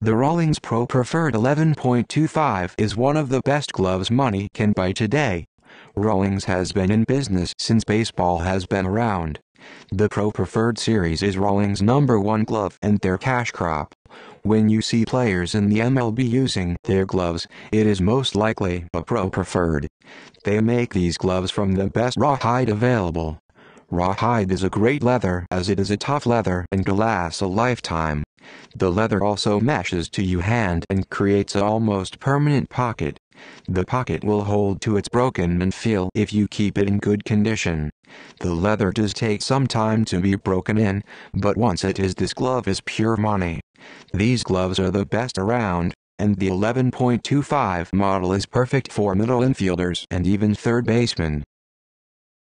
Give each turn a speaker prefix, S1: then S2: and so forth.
S1: The Rawlings Pro Preferred 11.25 is one of the best gloves money can buy today. Rawlings has been in business since baseball has been around. The Pro Preferred series is Rawlings' #1 glove and their cash crop. When you see players in the MLB using their gloves, it is most likely a Pro Preferred. They make these gloves from the best rawhide available. Rawhide is a great leather as it is a tough leather and can last a lifetime. The leather also meshes to your hand and creates an almost permanent pocket. The pocket will hold to its broken and feel if you keep it in good condition. The leather does take some time to be broken in, but once it is, this glove is pure money. These gloves are the best around, and the 11.25 model is perfect for middle infielders and even third basemen.